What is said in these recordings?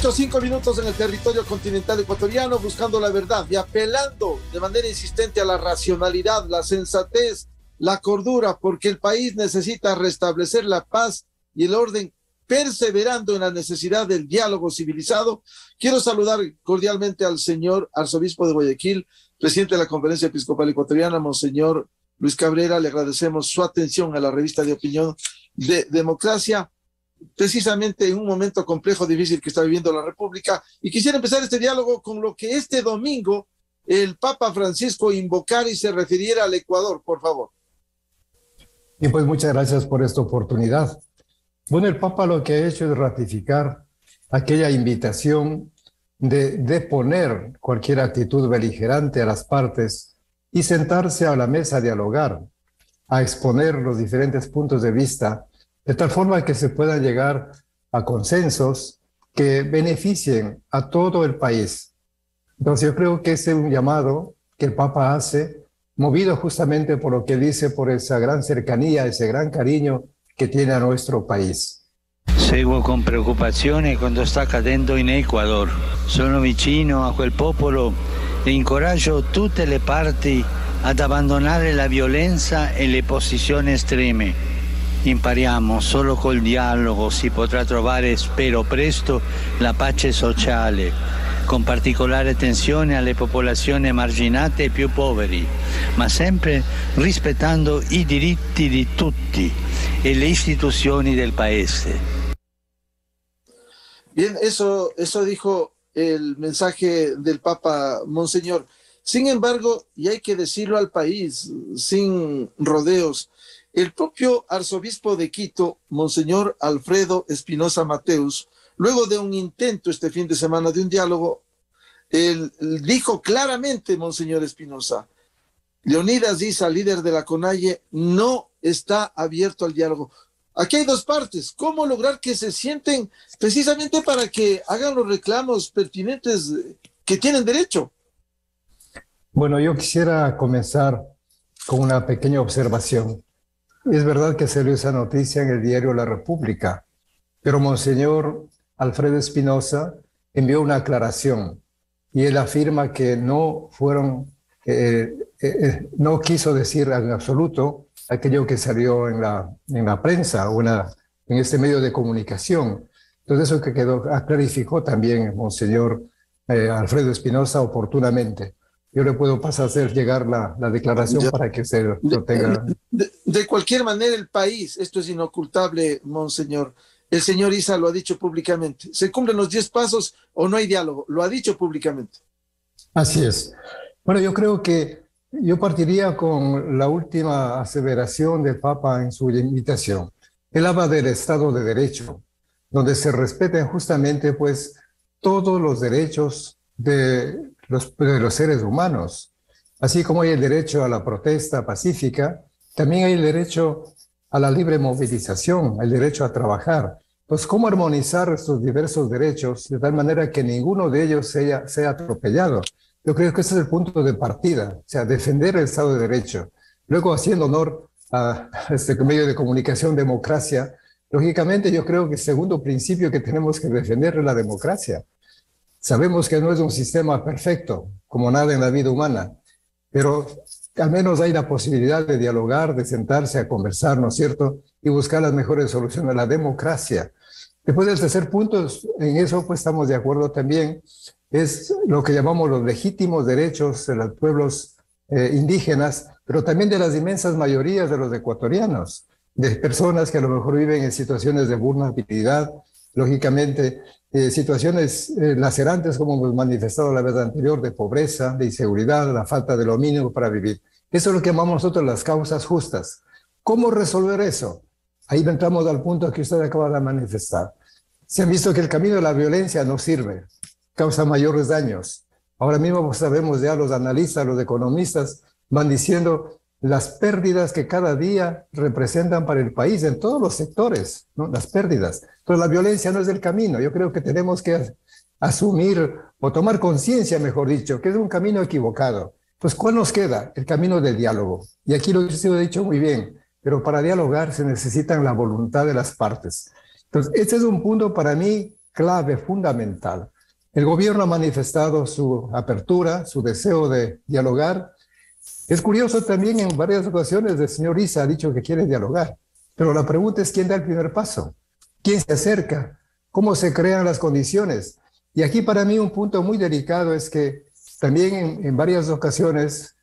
8:05 en el territorio continental ecuatoriano, buscando la verdad y apelando de manera insistente a la racionalidad, la sensatez, la cordura, porque el país necesita restablecer la paz y el orden, perseverando en la necesidad del diálogo civilizado. Quiero saludar cordialmente al señor arzobispo de Guayaquil, presidente de la Conferencia Episcopal Ecuatoriana, Monseñor Luis Cabrera. Le agradecemos su atención a la revista de opinión de Democracia, precisamente en un momento complejo, difícil que está viviendo la República. Y quisiera empezar este diálogo con lo que este domingo el Papa Francisco invocara y se refiriera al Ecuador, por favor. Y pues muchas gracias por esta oportunidad. Bueno, el Papa lo que ha hecho es ratificar aquella invitación de deponer cualquier actitud beligerante a las partes y sentarse a la mesa a dialogar, a exponer los diferentes puntos de vista, de tal forma que se pueda llegar a consensos que beneficien a todo el país. Entonces yo creo que ese es un llamado que el Papa hace, movido justamente por lo que dice, por esa gran cercanía, ese gran cariño che tiene a nuestro país. Seguo con preoccupazione quanto sta accadendo in Ecuador. Sono vicino a quel popolo e incoraggio tutte le parti ad abbandonare la violenza e le posizioni estreme. Impariamo, solo col dialogo si potrà trovare, spero presto, la pace sociale, con particolare attenzione alle popolazioni emarginate e più poveri, ma sempre rispettando i diritti di tutti e le istituzioni del paese. Bien, eso dijo el mensaje del Papa, Monseñor. Sin embargo, y hay que decirlo al país, sin rodeos, el propio arzobispo de Quito, Monseñor Alfredo Espinosa Mateus, luego de un intento este fin de semana de un diálogo, él dijo claramente, Monseñor Espinosa, Leonidas Issa, líder de la CONAIE, no está abierto al diálogo. Aquí hay dos partes. ¿Cómo lograr que se sienten precisamente para que hagan los reclamos pertinentes que tienen derecho? Bueno, yo quisiera comenzar con una pequeña observación. Es verdad que salió esa noticia en el diario La República, pero Monseñor Alfredo Espinosa envió una aclaración y él afirma que no quiso decir en absoluto aquello que salió en la prensa o en este medio de comunicación. Entonces eso que clarificó también Monseñor Alfredo Espinosa oportunamente. Yo le puedo pasar a hacer llegar la declaración para que se lo tenga. De cualquier manera, el país, esto es inocultable, Monseñor. El señor Issa lo ha dicho públicamente. ¿Se cumplen los 10 pasos o no hay diálogo? Lo ha dicho públicamente. Así es. Bueno, yo creo que yo partiría con la última aseveración del Papa en su invitación. Él habla del Estado de Derecho, donde se respeten justamente pues todos los derechos de los seres humanos. Así como hay el derecho a la protesta pacífica, también hay el derecho a la libre movilización, el derecho a trabajar. Pues, ¿cómo armonizar estos diversos derechos de tal manera que ninguno de ellos sea atropellado? Yo creo que ese es el punto de partida, o sea, defender el Estado de Derecho. Luego, haciendo honor a este medio de comunicación, Democracia, lógicamente yo creo que el segundo principio que tenemos que defender es la democracia. Sabemos que no es un sistema perfecto, como nada en la vida humana, pero al menos hay la posibilidad de dialogar, de sentarse a conversar, ¿no es cierto?, y buscar las mejores soluciones, la democracia. Después del tercer punto, en eso pues estamos de acuerdo también, es lo que llamamos los legítimos derechos de los pueblos indígenas, pero también de las inmensas mayorías de los ecuatorianos, de personas que a lo mejor viven en situaciones de vulnerabilidad, lógicamente, situaciones lacerantes, como hemos manifestado la vez anterior, de pobreza, de inseguridad, la falta de lo mínimo para vivir. Eso es lo que llamamos nosotros las causas justas. ¿Cómo resolver eso? Ahí entramos al punto que usted acaba de manifestar. Se ha visto que el camino de la violencia no sirve, causa mayores daños. Ahora mismo sabemos ya, los analistas, los economistas van diciendo las pérdidas que cada día representan para el país en todos los sectores, ¿no? Las pérdidas. Entonces la violencia no es el camino. Yo creo que tenemos que asumir o tomar conciencia, mejor dicho, que es un camino equivocado. Pues ¿cuál nos queda? El camino del diálogo. Y aquí lo he dicho muy bien, pero para dialogar se necesitan la voluntad de las partes. Entonces este es un punto para mí clave, fundamental. El gobierno ha manifestado su apertura, su deseo de dialogar. Es curioso también, en varias ocasiones el señor Issa ha dicho que quiere dialogar, pero la pregunta es quién da el primer paso, quién se acerca, cómo se crean las condiciones. Y aquí para mí un punto muy delicado es que también en varias ocasiones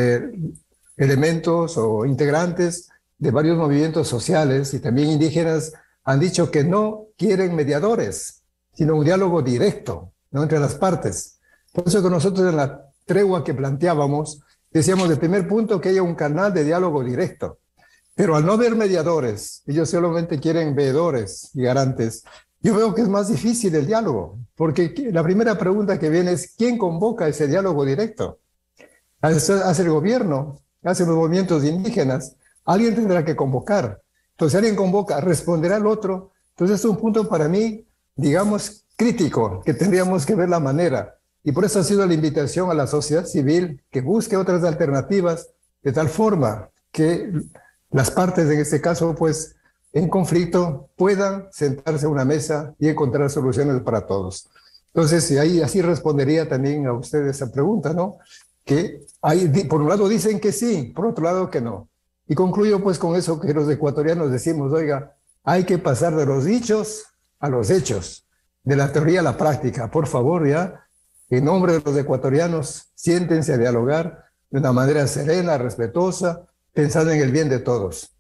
elementos o integrantes de varios movimientos sociales y también indígenas han dicho que no quieren mediadores, sino un diálogo directo, ¿no?, entre las partes. Por eso que nosotros en la tregua que planteábamos, decíamos el primer punto que haya un canal de diálogo directo, pero al no ver mediadores, ellos solamente quieren veedores y garantes. Yo veo que es más difícil el diálogo, porque la primera pregunta que viene es ¿quién convoca ese diálogo directo? Hace el gobierno, hace los movimientos indígenas, alguien tendrá que convocar. Entonces, alguien convoca, responderá al otro. Entonces, es un punto para mí, digamos, crítico, que tendríamos que ver la manera. Y por eso ha sido la invitación a la sociedad civil que busque otras alternativas, de tal forma que las partes, en este caso, pues, en conflicto, puedan sentarse a una mesa y encontrar soluciones para todos. Entonces, ahí así respondería también a usted esa pregunta, ¿no? Que hay, por un lado dicen que sí, por otro lado que no. Y concluyo pues con eso que los ecuatorianos decimos, oiga, hay que pasar de los dichos a los hechos, de la teoría a la práctica. Por favor, ya, en nombre de los ecuatorianos, siéntense a dialogar de una manera serena, respetuosa, pensando en el bien de todos.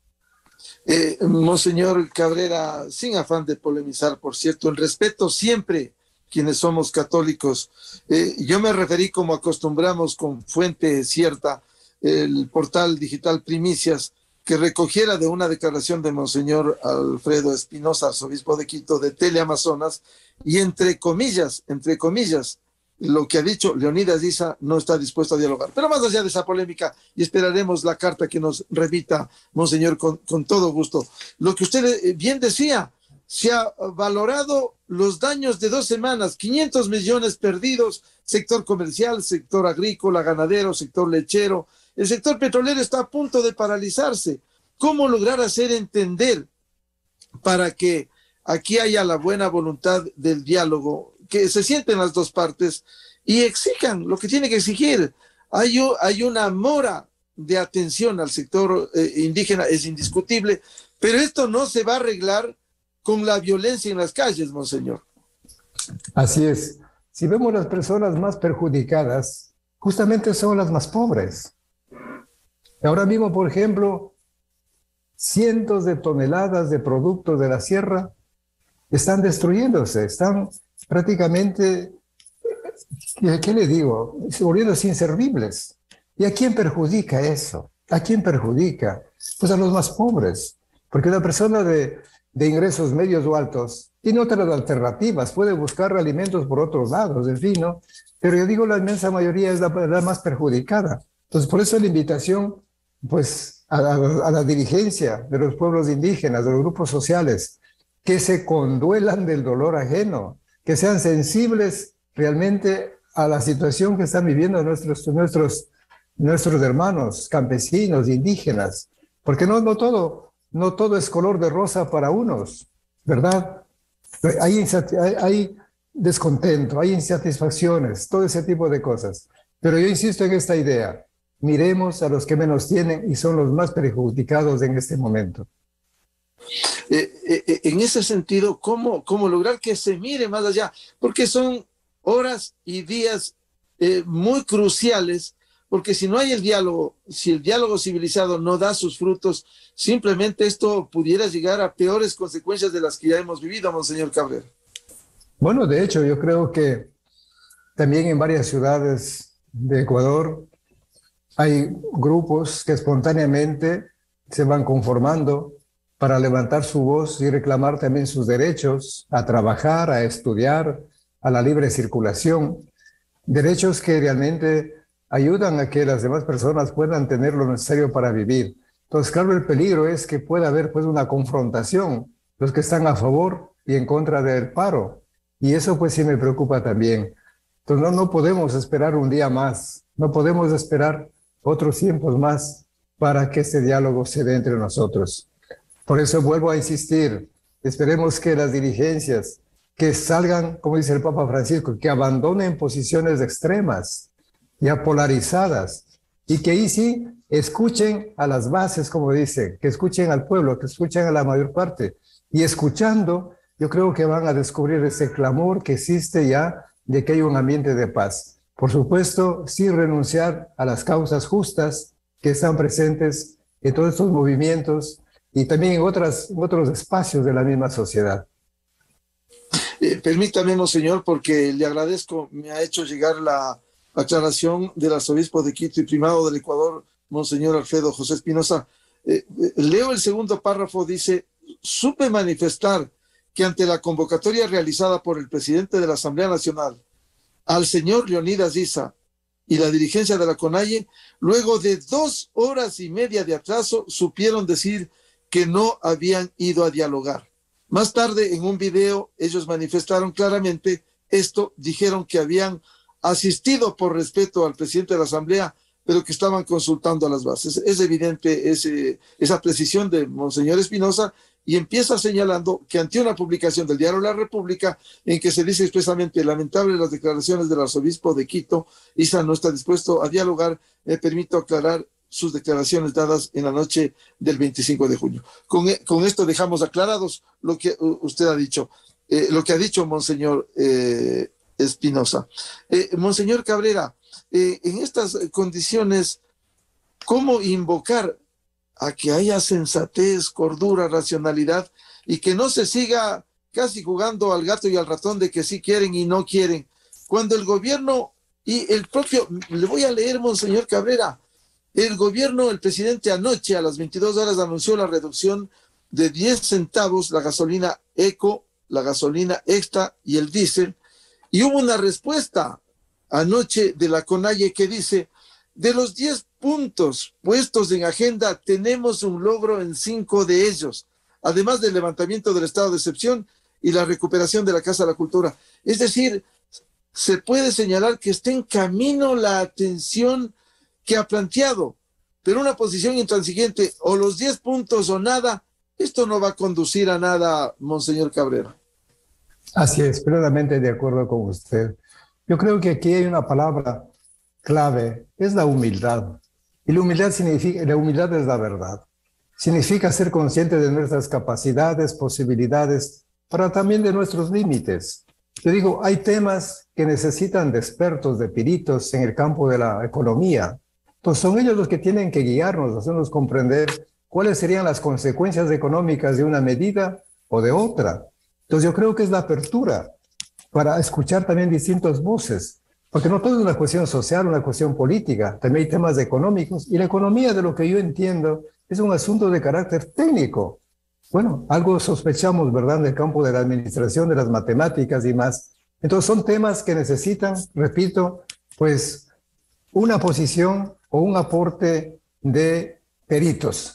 Monseñor Cabrera, sin afán de polemizar, por cierto, el respeto siempre quienes somos católicos. Yo me referí, como acostumbramos, con fuente cierta, el portal digital Primicias, que recogiera de una declaración de Monseñor Alfredo Espinosa, arzobispo de Quito, de Teleamazonas, y entre comillas, lo que ha dicho Leonidas Issa no está dispuesto a dialogar. Pero más allá de esa polémica, y esperaremos la carta que nos remita, Monseñor, con todo gusto. Lo que usted bien decía, se ha valorado los daños de 2 semanas, 500 millones perdidos, sector comercial, sector agrícola, ganadero, sector lechero. El sector petrolero está a punto de paralizarse. ¿Cómo lograr hacer entender para que aquí haya la buena voluntad del diálogo, que se sienten las dos partes y exijan lo que tiene que exigir? Hay una mora de atención al sector indígena, es indiscutible, pero esto no se va a arreglar con la violencia en las calles, monseñor. Así es. Si vemos las personas más perjudicadas, justamente son las más pobres. Ahora mismo, por ejemplo, cientos de toneladas de productos de la sierra están destruyéndose, están prácticamente, ¿qué le digo?, volviéndose inservibles. ¿Y a quién perjudica eso? ¿A quién perjudica? Pues a los más pobres, porque una persona de ingresos medios o altos tiene otras alternativas, puede buscar alimentos por otros lados, en fin, ¿no? Pero yo digo, la inmensa mayoría es la más perjudicada. Entonces, por eso la invitación, pues, a la dirigencia de los pueblos indígenas, de los grupos sociales, que se conduelan del dolor ajeno, que sean sensibles realmente a la situación que están viviendo nuestros hermanos campesinos, indígenas, porque no todo es color de rosa para unos, ¿verdad? Hay descontento, hay insatisfacciones, todo ese tipo de cosas. Pero yo insisto en esta idea, miremos a los que menos tienen y son los más perjudicados en este momento. En ese sentido, ¿cómo lograr que se mire más allá? Porque son horas y días muy cruciales, porque si no hay el diálogo, si el diálogo civilizado no da sus frutos, simplemente esto pudiera llegar a peores consecuencias de las que ya hemos vivido, monseñor Cabrera. Bueno, de hecho, yo creo que también en varias ciudades de Ecuador hay grupos que espontáneamente se van conformando para levantar su voz y reclamar también sus derechos a trabajar, a estudiar, a la libre circulación, derechos que realmente ayudan a que las demás personas puedan tener lo necesario para vivir. Entonces, claro, el peligro es que pueda haber pues una confrontación, los que están a favor y en contra del paro, y eso pues sí me preocupa también. Entonces no podemos esperar un día más, no podemos esperar otros tiempos más para que este diálogo se dé entre nosotros. Por eso vuelvo a insistir, esperemos que las dirigencias, que salgan, como dice el Papa Francisco, que abandonen posiciones extremas, ya polarizadas, y que ahí sí escuchen a las bases, como dicen, que escuchen al pueblo, que escuchen a la mayor parte. Y escuchando, yo creo que van a descubrir ese clamor que existe ya de que hay un ambiente de paz. Por supuesto, sin renunciar a las causas justas que están presentes en todos estos movimientos y también en otros espacios de la misma sociedad. Permítame, monseñor, porque le agradezco, me ha hecho llegar la aclaración del arzobispo de Quito y primado del Ecuador, monseñor Alfredo José Espinosa. Leo el segundo párrafo, dice: supe manifestar que ante la convocatoria realizada por el presidente de la Asamblea Nacional al señor Leonidas Issa y la dirigencia de la CONAIE, luego de 2 horas y media de atraso, supieron decir que no habían ido a dialogar. Más tarde, en un video, ellos manifestaron claramente esto, dijeron que habían asistido por respeto al presidente de la Asamblea, pero que estaban consultando a las bases. Es evidente esa precisión de monseñor Espinosa, y empieza señalando que ante una publicación del diario La República en que se dice expresamente: lamentable las declaraciones del arzobispo de Quito, Issa no está dispuesto a dialogar, me permito aclarar sus declaraciones dadas en la noche del 25 de junio. Con esto dejamos aclarados lo que usted ha dicho, lo que ha dicho monseñor Espinosa. Monseñor Cabrera, en estas condiciones, ¿cómo invocar a que haya sensatez, cordura, racionalidad, y que no se siga casi jugando al gato y al ratón de que sí quieren y no quieren? Cuando el gobierno y el propio, le voy a leer, monseñor Cabrera, el gobierno, el presidente anoche a las 22 horas anunció la reducción de 10 centavos la gasolina eco, la gasolina extra y el diésel, y hubo una respuesta anoche de la CONAIE que dice: de los 10 puntos puestos en agenda, tenemos un logro en 5 de ellos, además del levantamiento del estado de excepción y la recuperación de la Casa de la Cultura. Es decir, se puede señalar que está en camino la atención que ha planteado, pero una posición intransigente, o los 10 puntos o nada, esto no va a conducir a nada, monseñor Cabrera. Así es, plenamente de acuerdo con usted. Yo creo que aquí hay una palabra clave, es la humildad. Y la humildad es la verdad. Significa ser consciente de nuestras capacidades, posibilidades, pero también de nuestros límites. Yo digo, hay temas que necesitan de expertos, de peritos en el campo de la economía. Entonces son ellos los que tienen que guiarnos, hacernos comprender cuáles serían las consecuencias económicas de una medida o de otra. Entonces yo creo que es la apertura para escuchar también distintas voces. Porque no todo es una cuestión social, una cuestión política, también hay temas económicos, y la economía, de lo que yo entiendo, es un asunto de carácter técnico. Bueno, algo sospechamos, ¿verdad?, en el campo de la administración, de las matemáticas y más. Entonces son temas que necesitan, repito, pues una posición o un aporte de peritos.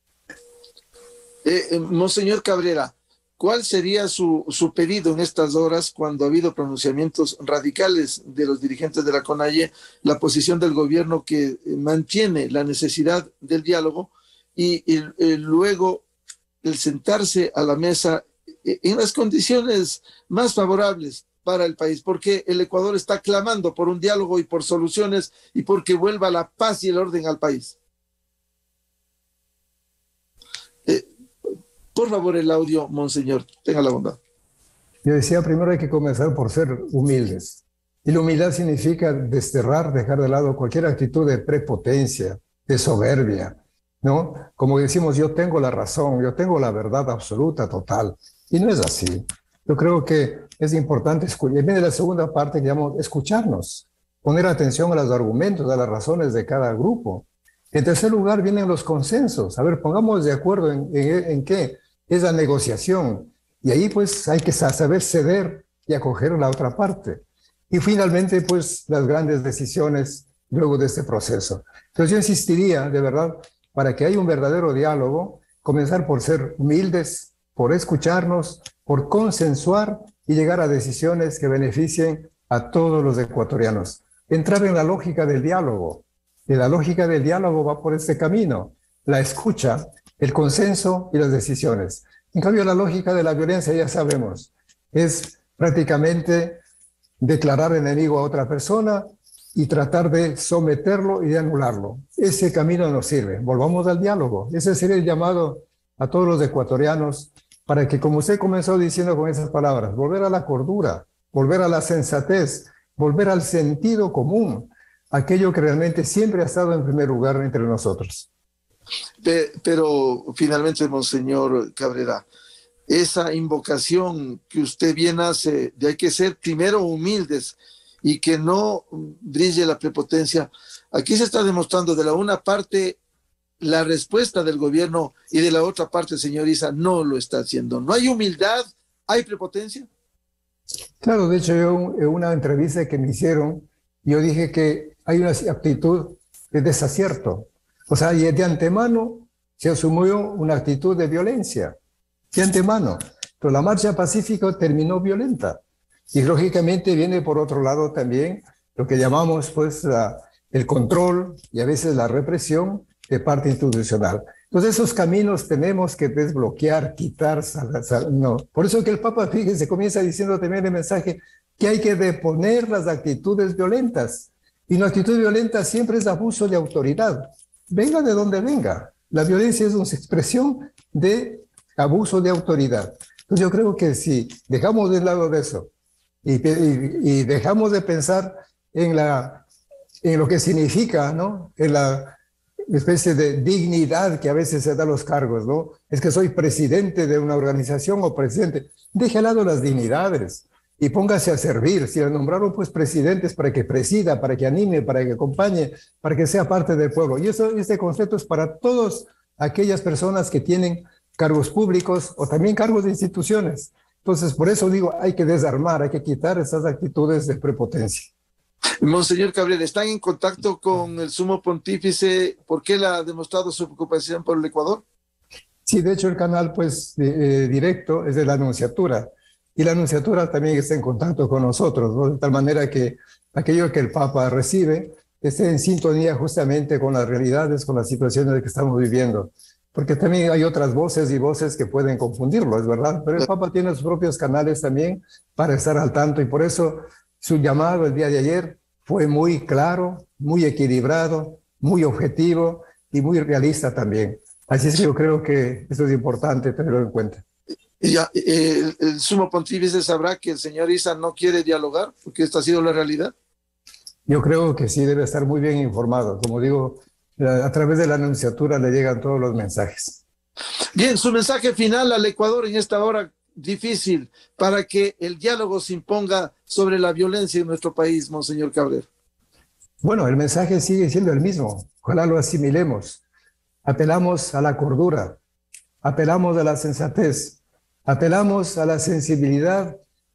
Monseñor Cabrera, ¿cuál sería su pedido en estas horas cuando ha habido pronunciamientos radicales de los dirigentes de la CONAIE, la posición del gobierno que mantiene la necesidad del diálogo y luego el sentarse a la mesa en las condiciones más favorables para el país? Porque el Ecuador está clamando por un diálogo y por soluciones y porque vuelva la paz y el orden al país. Por favor, el audio, monseñor, tenga la bondad. Yo decía, primero hay que comenzar por ser humildes. Y la humildad significa desterrar, dejar de lado cualquier actitud de prepotencia, de soberbia, ¿no? Como decimos, yo tengo la razón, yo tengo la verdad absoluta, total. Y no es así. Yo creo que es importante escuchar. Viene la segunda parte que llamo escucharnos, poner atención a los argumentos, a las razones de cada grupo. En tercer lugar vienen los consensos. A ver, pongamos de acuerdo en qué es la negociación. Y ahí pues hay que saber ceder y acoger la otra parte. Y finalmente pues las grandes decisiones luego de este proceso. Entonces yo insistiría de verdad, para que haya un verdadero diálogo, comenzar por ser humildes, por escucharnos, por consensuar y llegar a decisiones que beneficien a todos los ecuatorianos. Entrar en la lógica del diálogo. Y la lógica del diálogo va por este camino, la escucha, el consenso y las decisiones. En cambio, la lógica de la violencia, ya sabemos, es prácticamente declarar enemigo a otra persona y tratar de someterlo y de anularlo. Ese camino no sirve. Volvamos al diálogo. Ese sería el llamado a todos los ecuatorianos para que, como usted comenzó diciendo con esas palabras, volver a la cordura, volver a la sensatez, volver al sentido común, aquello que realmente siempre ha estado en primer lugar entre nosotros. Pero finalmente, Monseñor Cabrera, esa invocación que usted bien hace de hay que ser primero humildes y que no brille la prepotencia, aquí se está demostrando de la una parte la respuesta del gobierno y de la otra parte, señor Issa, no lo está haciendo. ¿No hay humildad? ¿Hay prepotencia? Claro, de hecho yo en una entrevista que me hicieron, yo dije que hay una actitud de desacierto. O sea, y de antemano se asumió una actitud de violencia, de antemano. Pero la marcha pacífica terminó violenta. Y lógicamente viene por otro lado también lo que llamamos pues el control y a veces la represión de parte institucional. Entonces esos caminos tenemos que desbloquear, quitar, no. Por eso que el Papa, fíjense, comienza diciendo también el mensaje que hay que deponer las actitudes violentas. Y una actitud violenta siempre es abuso de autoridad. Venga de donde venga. La violencia es una expresión de abuso de autoridad. Entonces yo creo que si dejamos de lado de eso y dejamos de pensar en lo que significa, ¿no? En la especie de dignidad que a veces se da a los cargos, ¿no? Es que soy presidente de una organización o presidente. Deje al lado las dignidades y póngase a servir. Si le nombraron pues presidentes para que presida, para que anime, para que acompañe, para que sea parte del pueblo. Y este concepto es para todas aquellas personas que tienen cargos públicos o también cargos de instituciones. Entonces, por eso digo, hay que desarmar, hay que quitar esas actitudes de prepotencia. Monseñor Cabrera, ¿están en contacto con el sumo pontífice? ¿Por qué él ha demostrado su preocupación por el Ecuador? Sí, de hecho el canal pues directo es de la Nunciatura y la Nunciatura también está en contacto con nosotros, ¿no? De tal manera que aquello que el Papa recibe esté en sintonía justamente con las realidades, con las situaciones que estamos viviendo. Porque también hay otras voces y voces que pueden confundirlo, es verdad, pero el Papa tiene sus propios canales también para estar al tanto y por eso su llamado el día de ayer fue muy claro, muy equilibrado, muy objetivo y muy realista también. Así es que yo creo que esto es importante tenerlo en cuenta. Ya, el sumo pontífice sabrá que el señor Issa no quiere dialogar, porque esta ha sido la realidad. Yo creo que sí debe estar muy bien informado. Como digo, a través de la Nunciatura le llegan todos los mensajes. Bien, su mensaje final al Ecuador en esta hora difícil para que el diálogo se imponga sobre la violencia en nuestro país, Monseñor Cabrera. Bueno, el mensaje sigue siendo el mismo. Ojalá lo asimilemos. Apelamos a la cordura, apelamos a la sensatez, apelamos a la sensibilidad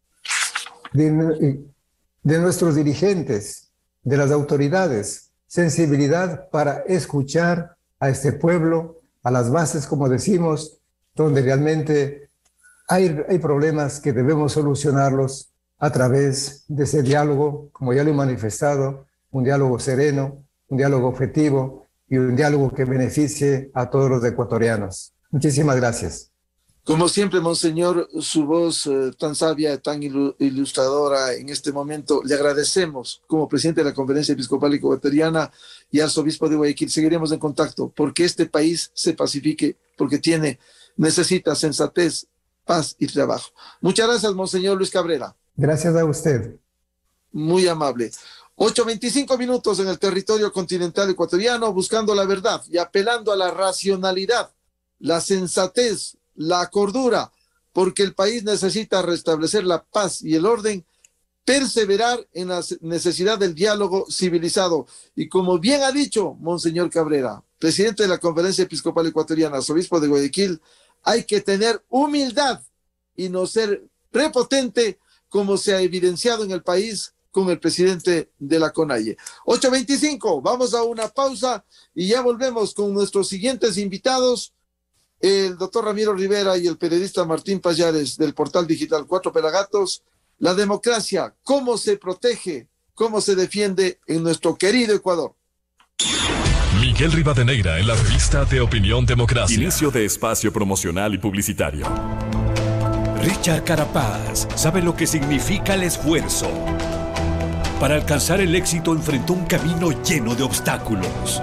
de nuestros dirigentes, de las autoridades, sensibilidad para escuchar a este pueblo, a las bases, como decimos, donde realmente hay problemas que debemos solucionarlos a través de ese diálogo, como ya lo he manifestado, un diálogo sereno, un diálogo objetivo y un diálogo que beneficie a todos los ecuatorianos. Muchísimas gracias. Como siempre, Monseñor, su voz tan sabia, tan ilustradora en este momento, le agradecemos como presidente de la Conferencia Episcopal Ecuatoriana y arzobispo de Guayaquil. Seguiremos en contacto porque este país se pacifique, porque necesita sensatez, paz y trabajo. Muchas gracias, Monseñor Luis Cabrera. Gracias a usted. Muy amable. 8:25 minutos en el territorio continental ecuatoriano, buscando la verdad y apelando a la racionalidad, la sensatez, la cordura, porque el país necesita restablecer la paz y el orden, perseverar en la necesidad del diálogo civilizado. Y como bien ha dicho Monseñor Cabrera, presidente de la Conferencia Episcopal Ecuatoriana, arzobispo de Guayaquil, hay que tener humildad y no ser prepotente como se ha evidenciado en el país con el presidente de la CONAIE. 8:25, vamos a una pausa y ya volvemos con nuestros siguientes invitados, el doctor Ramiro Rivera y el periodista Martín Payares del portal digital Cuatro Pelagatos. La democracia, cómo se protege, cómo se defiende en nuestro querido Ecuador. Miguel Rivadeneira en la revista de Opinión Democracia. Inicio de espacio promocional y publicitario. Richard Carapaz sabe lo que significa el esfuerzo. Para alcanzar el éxito enfrentó un camino lleno de obstáculos.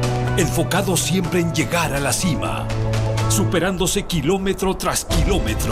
Enfocado siempre en llegar a la cima, superándose kilómetro tras kilómetro.